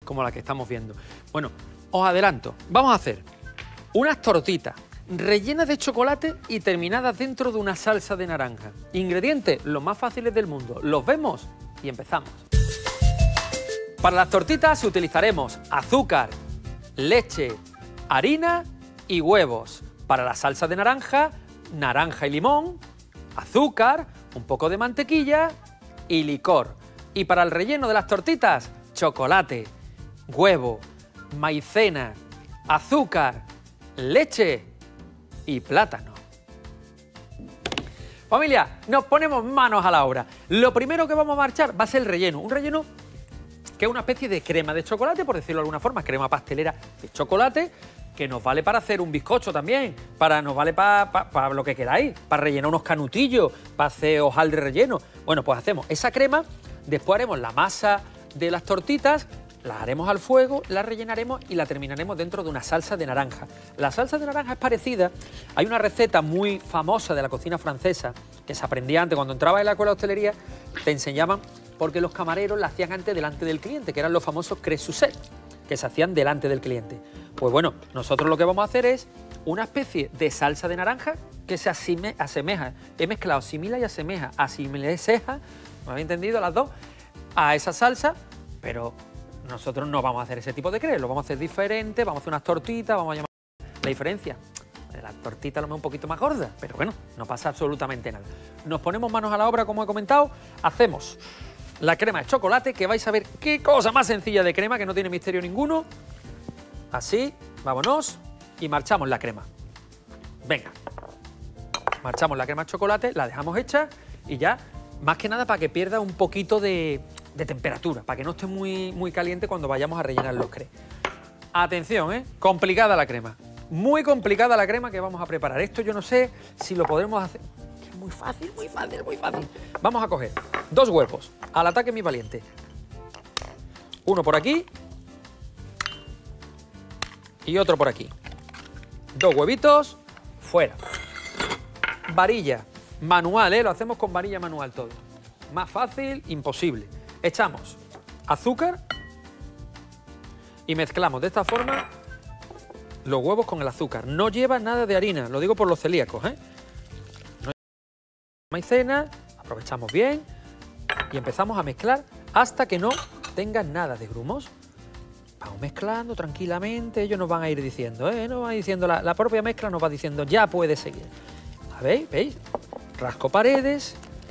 como la que estamos viendo. Bueno, os adelanto, vamos a hacer unas tortitas rellenas de chocolate y terminadas dentro de una salsa de naranja. Ingredientes, los más fáciles del mundo. Los vemos y empezamos. Para las tortitas utilizaremos azúcar, leche, harina y huevos. Para la salsa de naranja, naranja y limón, azúcar, un poco de mantequilla y licor. Y para el relleno de las tortitas, chocolate, huevo, maicena, azúcar, leche y plátano. Familia, nos ponemos manos a la obra. Lo primero que vamos a marchar va a ser el relleno. Un relleno que es una especie de crema de chocolate, por decirlo de alguna forma, crema pastelera de chocolate, que nos vale para hacer un bizcocho también, nos vale para lo que queráis, para rellenar unos canutillos, para hacer hojaldre relleno. Bueno, pues hacemos esa crema, después haremos la masa de las tortitas, las haremos al fuego, las rellenaremos y la terminaremos dentro de una salsa de naranja. La salsa de naranja es parecida, hay una receta muy famosa de la cocina francesa, que se aprendía antes, cuando entrabas en la escuela de hostelería, te enseñaban porque los camareros la hacían antes delante del cliente, que eran los famosos creux-sous, que se hacían delante del cliente. Pues bueno, nosotros lo que vamos a hacer es una especie de salsa de naranja que se asemeja, he mezclado simila y asemeja, asimila y ceja, ¿me habéis entendido las dos? A esa salsa, pero nosotros no vamos a hacer ese tipo de crepes, lo vamos a hacer diferente, vamos a hacer unas tortitas, vamos a llamar la diferencia. La tortita a lo mejor un poquito más gorda, pero bueno, no pasa absolutamente nada. Nos ponemos manos a la obra, como he comentado, hacemos la crema de chocolate, que vais a ver qué cosa más sencilla de crema, que no tiene misterio ninguno. Así, vámonos, y marchamos la crema. Venga, marchamos la crema de chocolate, la dejamos hecha y ya, más que nada para que pierda un poquito de temperatura, para que no esté muy caliente cuando vayamos a rellenar los crepes. Atención, complicada la crema. Muy complicada la crema que vamos a preparar. Esto yo no sé si lo podremos hacer. Es muy fácil, muy fácil, muy fácil. Vamos a coger 2 huevos. Al ataque, mi valiente. Uno por aquí. Y otro por aquí. 2 huevitos. Fuera. Varilla manual, Lo hacemos con varilla manual todo. Más fácil, imposible. Echamos azúcar. Y mezclamos de esta forma los huevos con el azúcar. No lleva nada de harina, lo digo por los celíacos, No lleva maicena, aprovechamos bien y empezamos a mezclar hasta que no tengan nada de grumos. Vamos mezclando tranquilamente, ellos nos van a ir diciendo, Nos va diciendo la propia mezcla nos va diciendo, ya puede seguir. ¿Veis? Rasco paredes,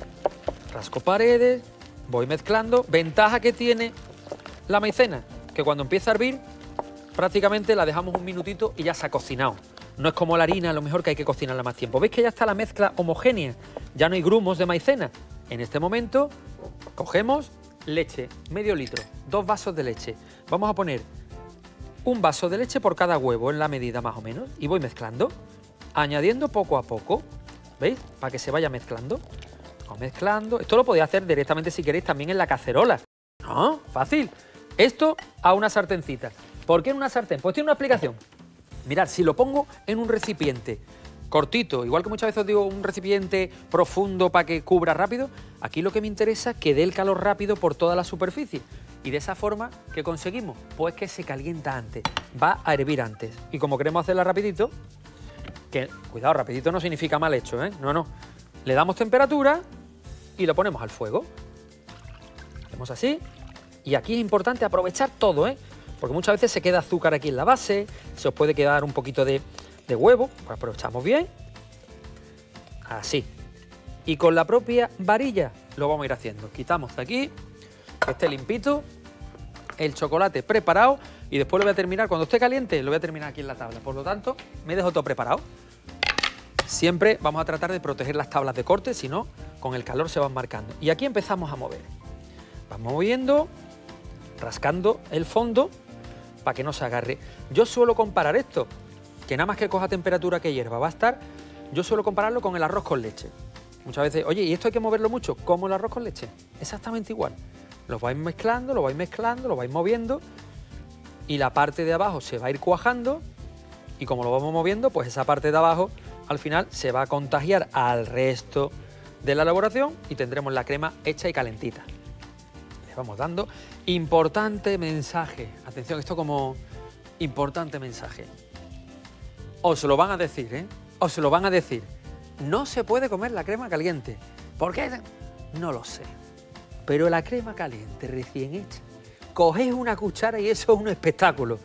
voy mezclando. Ventaja que tiene la maicena, que cuando empieza a hervir, prácticamente la dejamos un minutito y ya se ha cocinado. No es como la harina, a lo mejor que hay que cocinarla más tiempo. ¿Veis que ya está la mezcla homogénea? Ya no hay grumos de maicena. En este momento, cogemos leche, medio litro, 2 vasos de leche. Vamos a poner un vaso de leche por cada huevo, en la medida más o menos, y voy mezclando, añadiendo poco a poco, ¿veis? Para que se vaya mezclando. Vamos mezclando. Esto lo podéis hacer directamente si queréis también en la cacerola. ¿No? Fácil. Esto a una sartencita. ¿Por qué en una sartén? Pues tiene una explicación. Mirad, si lo pongo en un recipiente cortito, igual que muchas veces os digo un recipiente profundo para que cubra rápido, aquí lo que me interesa es que dé el calor rápido por toda la superficie. Y de esa forma, ¿qué conseguimos? Pues que se calienta antes, va a hervir antes. Y como queremos hacerla rapidito, que cuidado, rapidito no significa mal hecho, No. Le damos temperatura y lo ponemos al fuego. Hacemos así. Y aquí es importante aprovechar todo, Porque muchas veces se queda azúcar aquí en la base, se os puede quedar un poquito de huevo, pues aprovechamos bien, así. Y con la propia varilla lo vamos a ir haciendo. Quitamos de aquí, que esté limpito, el chocolate preparado y después lo voy a terminar, cuando esté caliente, lo voy a terminar aquí en la tabla. Por lo tanto, me dejo todo preparado. Siempre vamos a tratar de proteger las tablas de corte, si no, con el calor se van marcando. Y aquí empezamos a mover. Vamos moviendo, rascando el fondo, para que no se agarre. Yo suelo comparar esto, que nada más que coja temperatura que hierva va a estar, yo suelo compararlo con el arroz con leche. Muchas veces, oye, ¿y esto hay que moverlo mucho? Como el arroz con leche, exactamente igual. Lo vais mezclando, lo vais moviendo y la parte de abajo se va a ir cuajando y como lo vamos moviendo, pues esa parte de abajo al final se va a contagiar al resto de la elaboración y tendremos la crema hecha y calentita. Le vamos dando. Importante mensaje. Atención, esto como importante mensaje. Os lo van a decir, ¿eh? Os lo van a decir. No se puede comer la crema caliente. ¿Por qué? No lo sé. Pero la crema caliente recién hecha, cogéis una cuchara y eso es un espectáculo.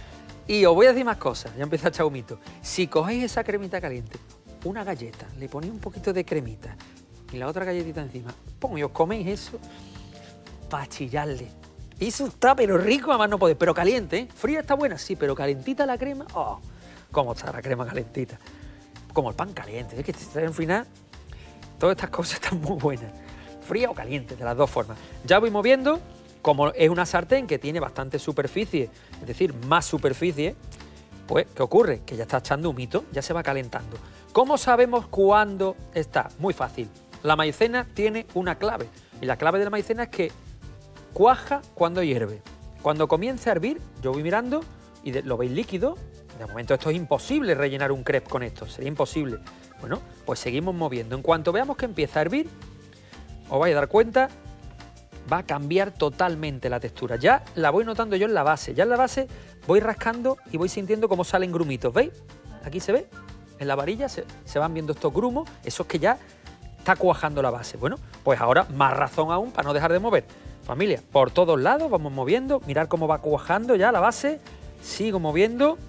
Y os voy a decir más cosas, ya empieza a echar humito. Si cogéis esa cremita caliente, una galleta, le ponéis un poquito de cremita y la otra galletita encima, ¡pum! Y os coméis eso para chillarle. Eso está pero rico, además no podéis, pero caliente, ¿eh? Fría está buena, sí, pero calentita la crema, ¡oh! ¿Cómo está la crema calentita? Como el pan caliente, es que al final todas estas cosas están muy buenas. Fría o caliente, de las dos formas. Ya voy moviendo, como es una sartén que tiene bastante superficie, es decir, más superficie, pues, ¿qué ocurre? Que ya está echando humito, ya se va calentando. ¿Cómo sabemos cuándo está? Muy fácil. La maicena tiene una clave, y la clave de la maicena es que cuaja cuando hierve. Cuando comience a hervir, yo voy mirando y lo veis líquido. De momento esto es imposible rellenar un crepe con esto, sería imposible. Bueno, pues seguimos moviendo. En cuanto veamos que empieza a hervir, os vais a dar cuenta, va a cambiar totalmente la textura. Ya la voy notando yo en la base. Ya en la base voy rascando y voy sintiendo cómo salen grumitos. ¿Veis? Aquí se ve, en la varilla se van viendo estos grumos. Eso es que ya está cuajando la base. Bueno, pues ahora más razón aún para no dejar de mover. Familia, por todos lados vamos moviendo. Mirad cómo va cuajando ya la base. Sigo moviendo.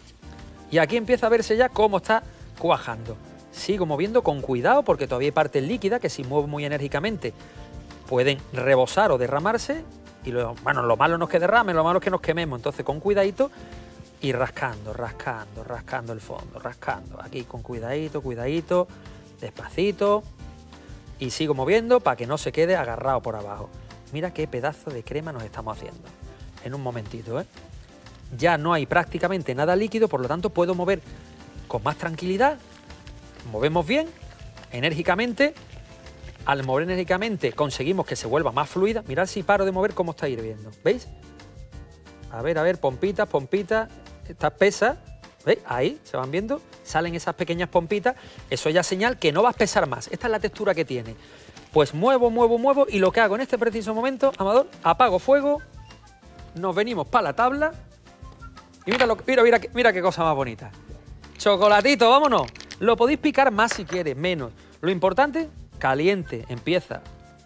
Y aquí empieza a verse ya cómo está cuajando. Sigo moviendo con cuidado porque todavía hay partes líquidas que si muevo muy enérgicamente pueden rebosar o derramarse. Y bueno, lo malo no es que derrame, lo malo es que nos quememos. Entonces con cuidadito y rascando, rascando, rascando el fondo, rascando. Aquí con cuidadito, cuidadito, despacito. Y sigo moviendo para que no se quede agarrado por abajo. Mira qué pedazo de crema nos estamos haciendo. En un momentito, ¿eh? Ya no hay prácticamente nada líquido, por lo tanto puedo mover con más tranquilidad. Movemos bien, enérgicamente. Al mover enérgicamente conseguimos que se vuelva más fluida. Mirad si paro de mover cómo está hirviendo. ¿Veis? A ver, pompitas, pompitas. Está espesa. ¿Veis? Ahí se van viendo. Salen esas pequeñas pompitas. Eso ya es señal que no va a espesar más. Esta es la textura que tiene. Pues muevo, muevo, muevo. Y lo que hago en este preciso momento, Amador, apago fuego. Nos venimos para la tabla. Y mira qué cosa más bonita. Chocolatito, vámonos. Lo podéis picar más si quieres, menos. Lo importante, caliente, empieza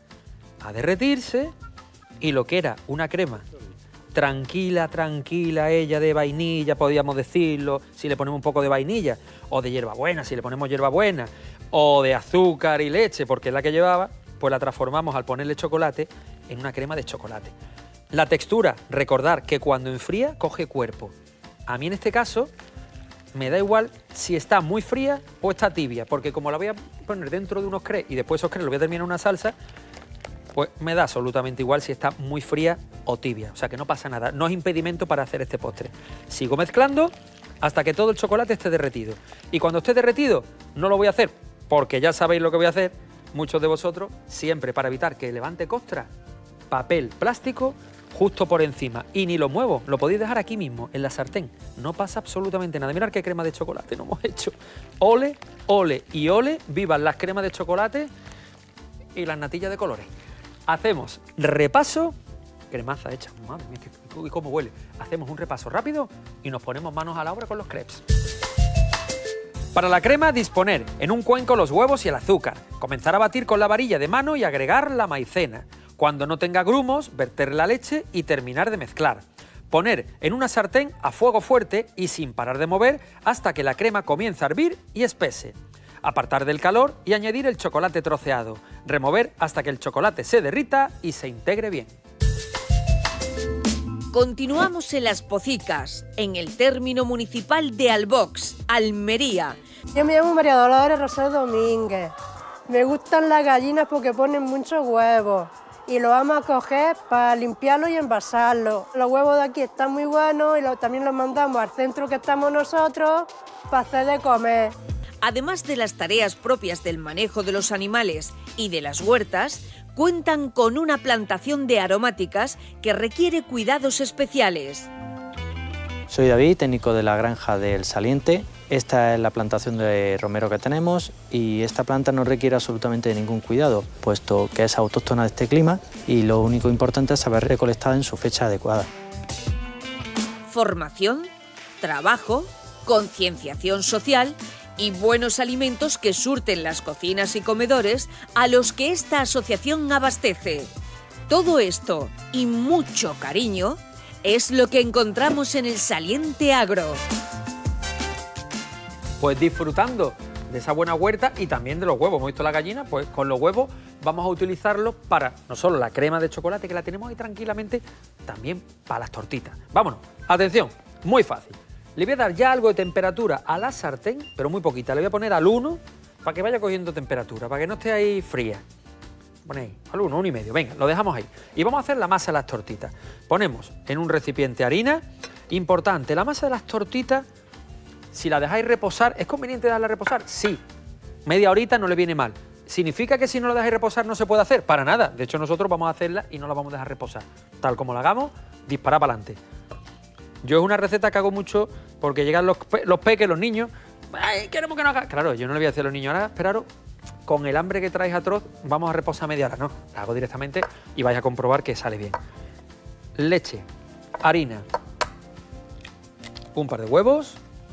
a derretirse. Y lo que era una crema tranquila, tranquila, ella de vainilla, podríamos decirlo, si le ponemos un poco de vainilla, o de hierbabuena, si le ponemos hierbabuena, o de azúcar y leche, porque es la que llevaba, pues la transformamos al ponerle chocolate en una crema de chocolate. La textura, recordar que cuando enfría, coge cuerpo. A mí en este caso me da igual si está muy fría o está tibia, porque como la voy a poner dentro de unos crepes y después esos crepes los voy a terminar en una salsa, pues me da absolutamente igual si está muy fría o tibia. O sea que no pasa nada, no es impedimento para hacer este postre. Sigo mezclando hasta que todo el chocolate esté derretido. Y cuando esté derretido, no lo voy a hacer, porque ya sabéis lo que voy a hacer, muchos de vosotros, siempre para evitar que levante costra, papel plástico justo por encima. Y ni lo muevo, lo podéis dejar aquí mismo, en la sartén. No pasa absolutamente nada. Mirad qué crema de chocolate nos hemos hecho. Ole, ole y ole, vivan las cremas de chocolate y las natillas de colores. Hacemos repaso, cremaza hecha, madre mía, cómo huele. Hacemos un repaso rápido y nos ponemos manos a la obra con los crepes. Para la crema, disponer en un cuenco los huevos y el azúcar. Comenzar a batir con la varilla de mano y agregar la maicena. Cuando no tenga grumos, verter la leche y terminar de mezclar. Poner en una sartén a fuego fuerte y sin parar de mover hasta que la crema comience a hervir y espese. Apartar del calor y añadir el chocolate troceado. Remover hasta que el chocolate se derrita y se integre bien. Continuamos en Las Pocicas, en el término municipal de Albox, Almería. Yo me llamo María Dolores Rosero Domínguez. Me gustan las gallinas porque ponen muchos huevos y lo vamos a coger para limpiarlo y envasarlo. Los huevos de aquí están muy buenos y también los mandamos al centro que estamos nosotros para hacer de comer. Además de las tareas propias del manejo de los animales y de las huertas, cuentan con una plantación de aromáticas que requiere cuidados especiales. Soy David, técnico de la granja del Saliente, Esta es la plantación de romero que tenemos y esta planta no requiere absolutamente ningún cuidado, puesto que es autóctona de este clima y lo único importante es saber recolectar en su fecha adecuada. Formación, trabajo, concienciación social y buenos alimentos que surten las cocinas y comedores a los que esta asociación abastece. Todo esto y mucho cariño es lo que encontramos en el Saliente Agro. Pues disfrutando de esa buena huerta y también de los huevos. Hemos visto la gallina, pues con los huevos vamos a utilizarlos para no solo la crema de chocolate, que la tenemos ahí tranquilamente, también para las tortitas. Vámonos, atención, muy fácil. Le voy a dar ya algo de temperatura a la sartén, pero muy poquita. Le voy a poner al 1 para que vaya cogiendo temperatura, para que no esté ahí fría. Pone ahí, al 1, 1,5, venga, lo dejamos ahí. Y vamos a hacer la masa de las tortitas. Ponemos en un recipiente harina. Importante, la masa de las tortitas, si la dejáis reposar, ¿es conveniente dejarla reposar? Sí, media horita no le viene mal. ¿Significa que si no la dejáis reposar no se puede hacer? Para nada, de hecho nosotros vamos a hacerla y no la vamos a dejar reposar. Tal como la hagamos, disparar para adelante. Yo es una receta que hago mucho porque llegan los peques, los niños, ¡ay, queremos que no haga! Claro, yo no le voy a decir a los niños, ahora esperaros, con el hambre que traéis atroz, vamos a reposar media hora. No, la hago directamente y vais a comprobar que sale bien. Leche, harina, un par de huevos.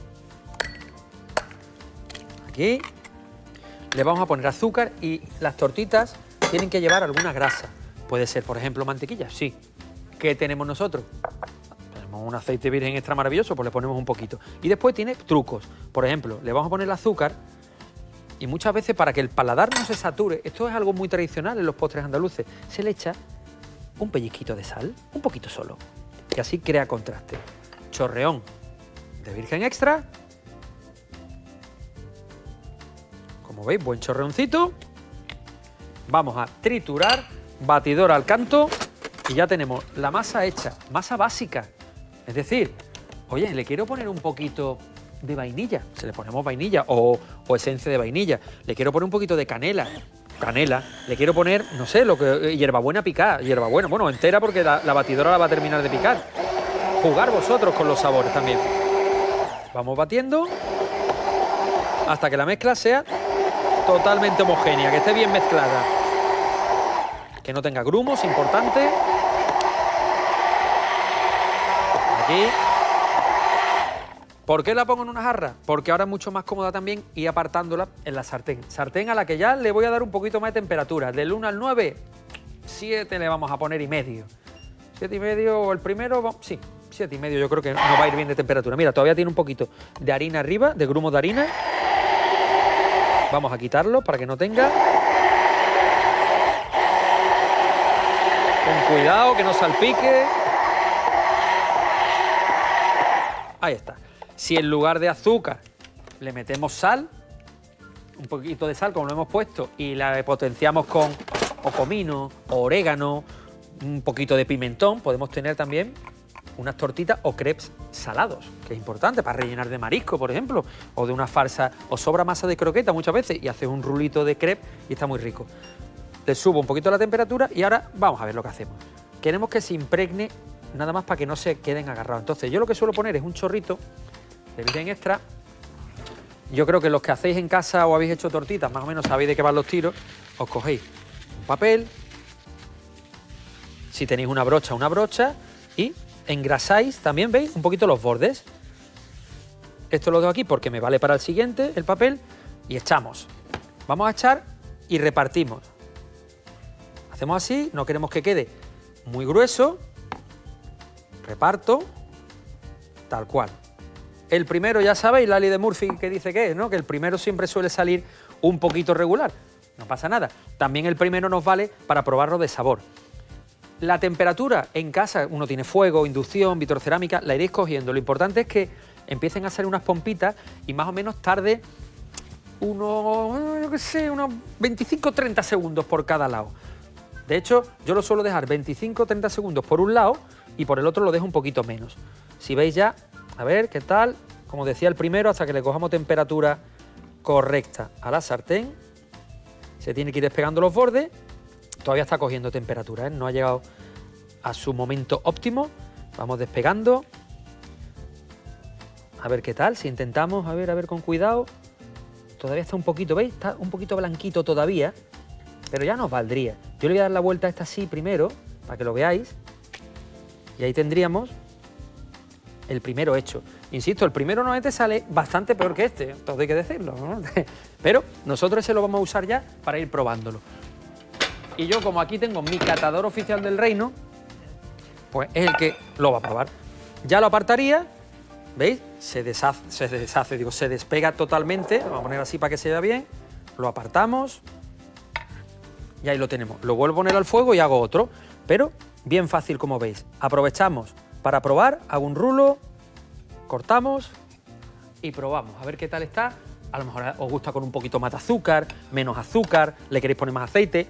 Aquí le vamos a poner azúcar y las tortitas tienen que llevar alguna grasa. Puede ser, por ejemplo, mantequilla, sí. ¿Qué tenemos nosotros? Tenemos un aceite virgen extra maravilloso, pues le ponemos un poquito. Y después tiene trucos. Por ejemplo, le vamos a poner el azúcar y muchas veces para que el paladar no se sature, esto es algo muy tradicional en los postres andaluces, se le echa un pellizquito de sal, un poquito solo, y así crea contraste. Chorreón de virgen extra. Como veis, buen chorreoncito. Vamos a triturar, batidora al canto y ya tenemos la masa hecha, masa básica. Es decir, oye, le quiero poner un poquito de vainilla, se le ponemos vainilla o esencia de vainilla. Le quiero poner un poquito de canela, le quiero poner, no sé, hierbabuena picada, hierbabuena, bueno, entera porque la batidora la va a terminar de picar. Jugar vosotros con los sabores también. Vamos batiendo hasta que la mezcla sea totalmente homogénea, que esté bien mezclada. Que no tenga grumos, importante. Aquí. ¿Por qué la pongo en una jarra? Porque ahora es mucho más cómoda también ir apartándola en la sartén. Sartén a la que ya le voy a dar un poquito más de temperatura. Del 1 al 9, 7 le vamos a poner y medio. 7 y medio, o el primero, sí, 7 y medio yo creo que no va a ir bien de temperatura. Mira, todavía tiene un poquito de harina arriba, de grumo de harina. Vamos a quitarlo para que no tenga. Con cuidado, que no salpique. Ahí está. Si en lugar de azúcar le metemos sal, un poquito de sal como lo hemos puesto, y la potenciamos con o comino, o orégano, un poquito de pimentón, podemos tener también unas tortitas o crepes salados, que es importante para rellenar de marisco, por ejemplo, o de una farsa, o sobra masa de croqueta muchas veces y haces un rulito de crepe y está muy rico. Le subo un poquito la temperatura y ahora vamos a ver lo que hacemos. Queremos que se impregne nada más para que no se queden agarrados. Entonces yo lo que suelo poner es un chorrito de virgen extra. Yo creo que los que hacéis en casa o habéis hecho tortitas, más o menos sabéis de qué van los tiros, os cogéis un papel, si tenéis una brocha y engrasáis también, ¿veis? Un poquito los bordes. Esto lo dejo aquí porque me vale para el siguiente, el papel, y echamos. Vamos a echar y repartimos. Hacemos así, no queremos que quede muy grueso. Reparto, tal cual. El primero, ya sabéis, la ley de Murphy que dice que es, ¿no? Que el primero siempre suele salir un poquito regular. No pasa nada. También el primero nos vale para probarlo de sabor. La temperatura en casa, uno tiene fuego, inducción, vitrocerámica, la iréis cogiendo. Lo importante es que empiecen a hacer unas pompitas y más o menos tarde unos 25-30 segundos por cada lado. De hecho, yo lo suelo dejar 25-30 segundos por un lado y por el otro lo dejo un poquito menos. Si veis ya, a ver qué tal, como decía el primero, hasta que le cojamos temperatura correcta a la sartén, se tiene que ir despegando los bordes. Todavía está cogiendo temperatura, ¿eh? No ha llegado a su momento óptimo. Vamos despegando. A ver qué tal, si intentamos, a ver con cuidado. Todavía está un poquito, ¿veis? Está un poquito blanquito todavía, pero ya nos valdría. Yo le voy a dar la vuelta a esta así primero, para que lo veáis. Y ahí tendríamos el primero hecho. Insisto, el primero normalmente sale bastante peor que este, todo hay que decirlo, ¿no? Pero nosotros ese lo vamos a usar ya para ir probándolo. Y yo, como aquí tengo mi catador oficial del reino, pues es el que lo va a probar. Ya lo apartaría, ¿veis? Se despega totalmente. Lo vamos a poner así para que se vea bien. Lo apartamos y ahí lo tenemos. Lo vuelvo a poner al fuego y hago otro, pero bien fácil, como veis. Aprovechamos para probar, hago un rulo, cortamos y probamos. A ver qué tal está. A lo mejor os gusta con un poquito más de azúcar, menos azúcar, le queréis poner más aceite.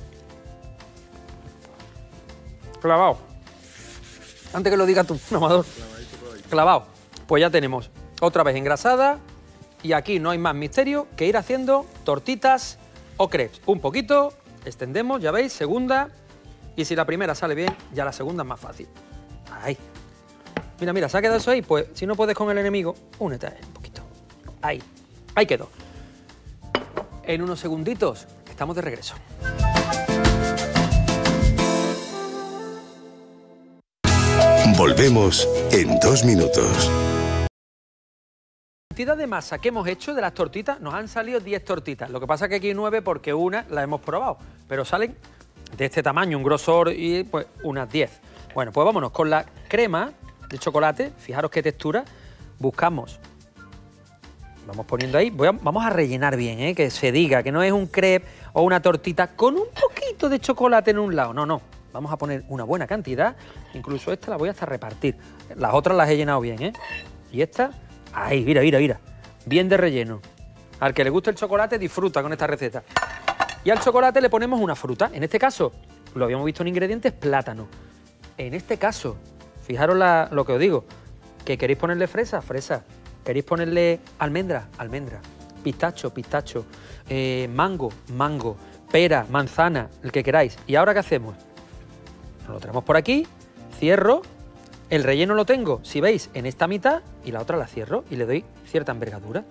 Clavado. Antes que lo digas tú, Amador. Clavado. Pues ya tenemos otra vez engrasada y aquí no hay más misterio que ir haciendo tortitas o crepes. Un poquito, extendemos, ya veis, segunda. Y si la primera sale bien, ya la segunda es más fácil. Ahí. Mira, mira, ¿se ha quedado eso ahí? Pues si no puedes con el enemigo, únete a él un poquito. Ahí. Ahí quedó. En unos segunditos estamos de regreso. Volvemos en 2 minutos. La cantidad de masa que hemos hecho de las tortitas, nos han salido 10 tortitas. Lo que pasa es que aquí hay 9 porque una la hemos probado, pero salen de este tamaño, un grosor y pues unas 10. Bueno, pues vámonos con la crema de chocolate. Fijaros qué textura. Buscamos. Vamos poniendo ahí. Vamos a rellenar bien, que se diga que no es un crepe o una tortita con un poquito de chocolate en un lado. No, no. Vamos a poner una buena cantidad. Incluso esta la voy hasta repartir. Las otras las he llenado bien, Y esta, ahí, mira, mira, mira. Bien de relleno. Al que le guste el chocolate disfruta con esta receta. Y al chocolate le ponemos una fruta. En este caso, lo habíamos visto en ingredientes, plátano. En este caso, fijaros lo que os digo. ¿Que queréis ponerle fresa? Fresa. ¿Queréis ponerle almendra? Almendra. Pistacho, pistacho. Mango, mango. Pera, manzana, el que queráis. ¿Y ahora qué hacemos? Lo tenemos por aquí, cierro, el relleno lo tengo, si veis, en esta mitad y la otra la cierro y le doy cierta envergadura.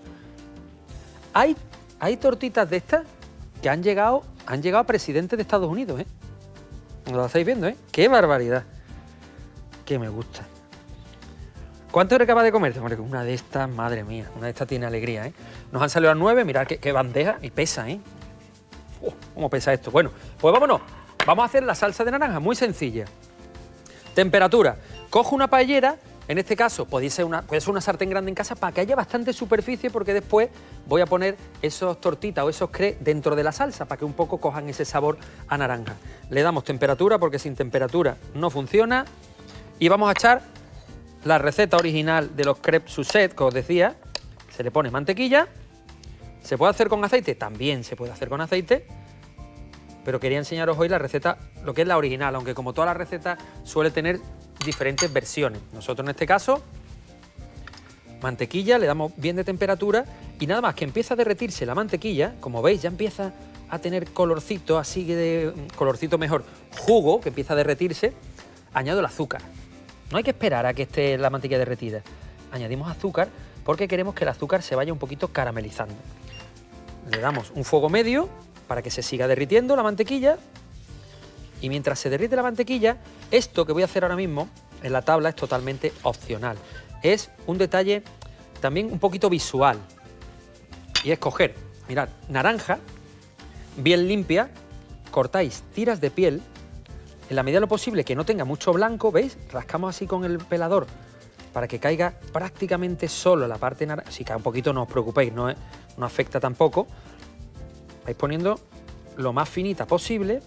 Hay tortitas de estas que han llegado a presidentes de Estados Unidos, Lo estáis viendo, ¡Qué barbaridad! Que me gusta. ¿Cuánto eres capaz de comer? Una de estas, madre mía, una de estas tiene alegría, Nos han salido a 9, mirad qué bandeja y pesa, ¿Cómo pesa esto? Bueno, pues vámonos. Vamos a hacer la salsa de naranja, muy sencilla. Temperatura. Cojo una paellera, en este caso puede ser una sartén grande en casa para que haya bastante superficie porque después voy a poner esos tortitas o esos crepes dentro de la salsa para que un poco cojan ese sabor a naranja. Le damos temperatura porque sin temperatura no funciona y vamos a echar la receta original de los crepes Suzette que os decía. Se le pone mantequilla. ¿Se puede hacer con aceite? También se puede hacer con aceite. Pero quería enseñaros hoy la receta, lo que es la original, aunque como todas las recetas suele tener diferentes versiones. Nosotros en este caso, mantequilla, le damos bien de temperatura y nada más que empieza a derretirse la mantequilla, como veis ya empieza a tener colorcito, así de colorcito mejor, jugo, que empieza a derretirse, añado el azúcar. No hay que esperar a que esté la mantequilla derretida. Añadimos azúcar porque queremos que el azúcar se vaya un poquito caramelizando. Le damos un fuego medio para que se siga derritiendo la mantequilla y mientras se derrite la mantequilla, esto que voy a hacer ahora mismo en la tabla es totalmente opcional. Es un detalle también un poquito visual y es coger, mirad, naranja bien limpia, cortáis tiras de piel en la medida de lo posible que no tenga mucho blanco, ¿veis? Rascamos así con el pelador para que caiga prácticamente solo la parte naranja. Si cae un poquito no os preocupéis, no afecta tampoco. Vais poniendo lo más finita posible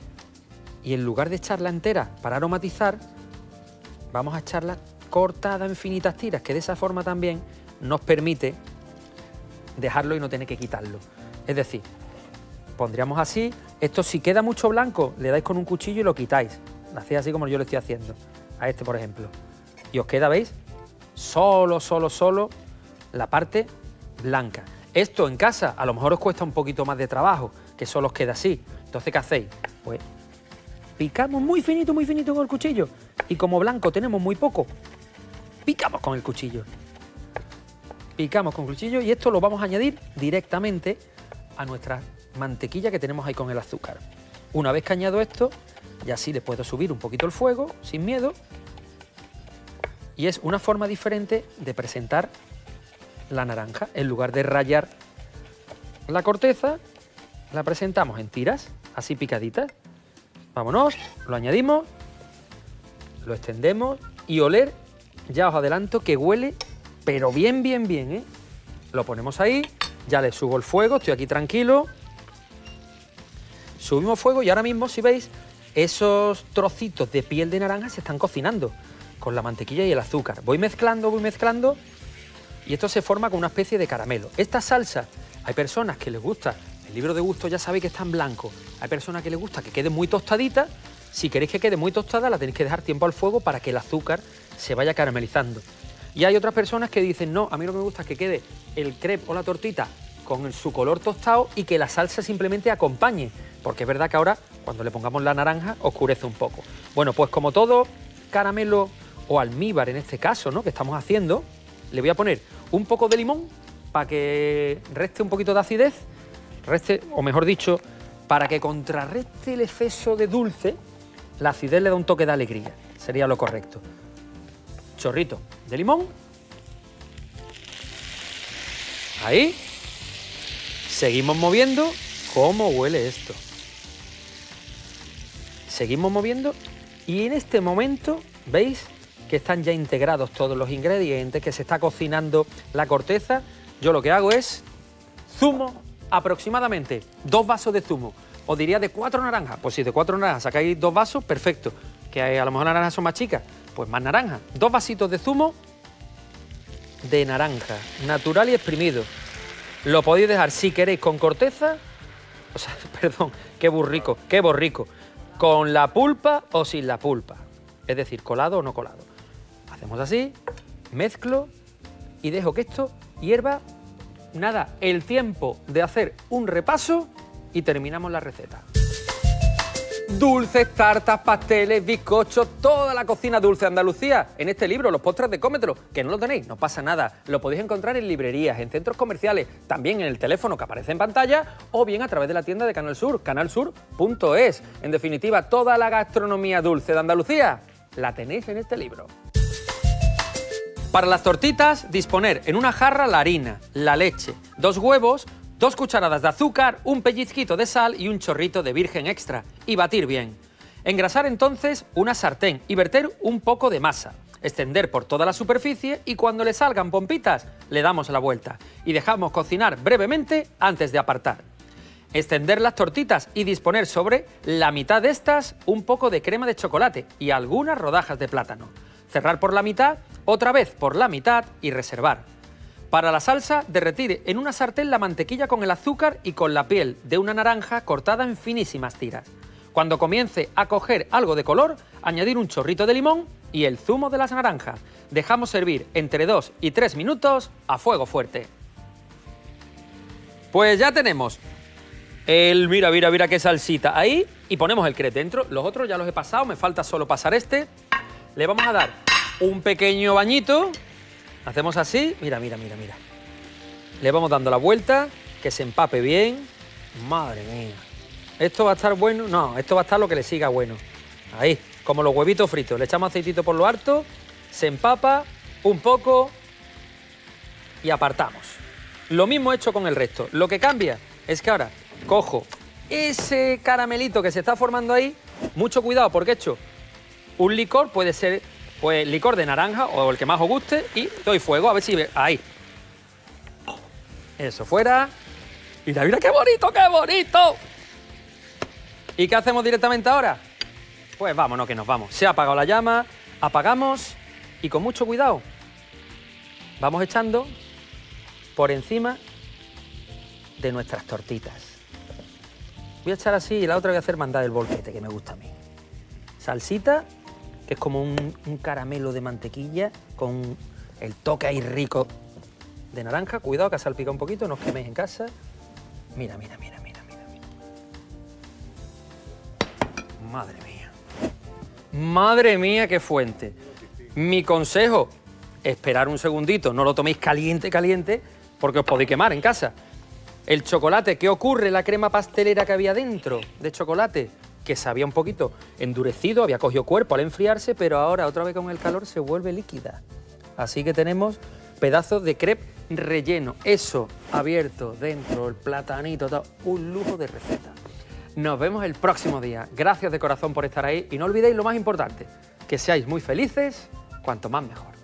y en lugar de echarla entera para aromatizar, vamos a echarla cortada en finitas tiras, que de esa forma también nos permite dejarlo y no tener que quitarlo. Es decir, pondríamos así, esto si queda mucho blanco, le dais con un cuchillo y lo quitáis. Lo hacéis así como yo lo estoy haciendo, a este por ejemplo. Y os queda, ¿veis? Solo la parte blanca. Esto en casa a lo mejor os cuesta un poquito más de trabajo, que solo os queda así. Entonces, ¿qué hacéis? Pues picamos muy finito con el cuchillo. Y como blanco tenemos muy poco, picamos con el cuchillo. picamos con cuchillo y esto lo vamos a añadir directamente a nuestra mantequilla que tenemos ahí con el azúcar. Una vez que añado esto, ya sí le puedo subir un poquito el fuego, sin miedo. Y es una forma diferente de presentar la naranja. En lugar de rallar la corteza, la presentamos en tiras, así picaditas. Vámonos, lo añadimos, lo extendemos y oler, ya os adelanto que huele, pero bien, bien, bien, ¿eh? Lo ponemos ahí, ya le subo el fuego, estoy aquí tranquilo. Subimos fuego y ahora mismo, si veis, esos trocitos de piel de naranja se están cocinando con la mantequilla y el azúcar. Voy mezclando y esto se forma con una especie de caramelo. Esta salsa, hay personas que les gusta, el libro de gusto ya sabéis que está en blanco, hay personas que les gusta que quede muy tostadita. Si queréis que quede muy tostada, la tenéis que dejar tiempo al fuego para que el azúcar se vaya caramelizando. Y hay otras personas que dicen, no, a mí no me gusta que quede el crepe o la tortita con su color tostado y que la salsa simplemente acompañe, porque es verdad que ahora, cuando le pongamos la naranja, oscurece un poco. Bueno, pues como todo caramelo o almíbar en este caso, ¿no?, que estamos haciendo, le voy a poner un poco de limón para que reste un poquito de acidez, o mejor dicho, para que contrarreste el exceso de dulce, la acidez le da un toque de alegría, sería lo correcto. Chorrito de limón. Ahí. Seguimos moviendo. ¿Cómo huele esto? Seguimos moviendo y en este momento, ¿veis?, que están ya integrados todos los ingredientes, que se está cocinando la corteza. Yo lo que hago es zumo, aproximadamente 2 vasos de zumo. Os diría de 4 naranjas. Pues si de 4 naranjas sacáis 2 vasos, perfecto. Que a lo mejor las naranjas son más chicas, pues más naranja. 2 vasitos de zumo de naranja, natural y exprimido. Lo podéis dejar, si queréis, con corteza, o sea, perdón, qué borrico, con la pulpa o sin la pulpa. Es decir, colado o no colado. Hacemos así, mezclo y dejo que esto hierva, nada, el tiempo de hacer un repaso y terminamos la receta. Dulces, tartas, pasteles, bizcochos, toda la cocina dulce de Andalucía. En este libro, Los postres de Cómetelo, que no lo tenéis, no pasa nada. Lo podéis encontrar en librerías, en centros comerciales, también en el teléfono que aparece en pantalla o bien a través de la tienda de Canal Sur, canalsur.es. En definitiva, toda la gastronomía dulce de Andalucía la tenéis en este libro. Para las tortitas, disponer en una jarra la harina, la leche, 2 huevos, 2 cucharadas de azúcar, un pellizquito de sal y un chorrito de virgen extra, y batir bien. Engrasar entonces una sartén y verter un poco de masa, extender por toda la superficie y cuando le salgan pompitas le damos la vuelta y dejamos cocinar brevemente antes de apartar. Extender las tortitas y disponer sobre la mitad de estas un poco de crema de chocolate y algunas rodajas de plátano. Cerrar por la mitad, otra vez por la mitad y reservar. Para la salsa, derretir en una sartén la mantequilla con el azúcar y con la piel de una naranja cortada en finísimas tiras. Cuando comience a coger algo de color, añadir un chorrito de limón y el zumo de las naranjas. Dejamos servir entre 2 y 3 minutos a fuego fuerte. Pues ya tenemos el, mira qué salsita ahí, y ponemos el crepe dentro. Los otros ya los he pasado, me falta solo pasar este. Le vamos a dar un pequeño bañito. Hacemos así, mira. Le vamos dando la vuelta, que se empape bien. Madre mía. ¿Esto va a estar bueno? No, esto va a estar lo que le siga bueno. Ahí, como los huevitos fritos. Le echamos aceitito por lo harto, se empapa un poco y apartamos. Lo mismo hecho con el resto. Lo que cambia es que ahora cojo ese caramelito que se está formando ahí. Mucho cuidado porque he hecho un licor, puede ser pues licor de naranja o el que más os guste, y doy fuego, a ver si ve. Ahí. Eso fuera. Mira qué bonito, qué bonito. ¿Y qué hacemos directamente ahora? Pues vámonos que nos vamos. Se ha apagado la llama, apagamos y con mucho cuidado vamos echando por encima de nuestras tortitas. Voy a echar así y la otra voy a hacer mandar el bolquete que me gusta a mí. Salsita, que es como un caramelo de mantequilla con el toque ahí rico de naranja. Cuidado que ha salpicado un poquito, no os queméis en casa. Mira. Madre mía. Madre mía, qué fuente. Mi consejo, esperar un segundito, no lo toméis caliente, caliente, porque os podéis quemar en casa. El chocolate, ¿qué ocurre? La crema pastelera que había dentro de chocolate, que se había un poquito endurecido, había cogido cuerpo al enfriarse, pero ahora otra vez con el calor se vuelve líquida. Así que tenemos pedazos de crepe relleno, eso abierto dentro, el platanito, todo, un lujo de receta. Nos vemos el próximo día. Gracias de corazón por estar ahí y no olvidéis lo más importante, que seáis muy felices, cuanto más mejor.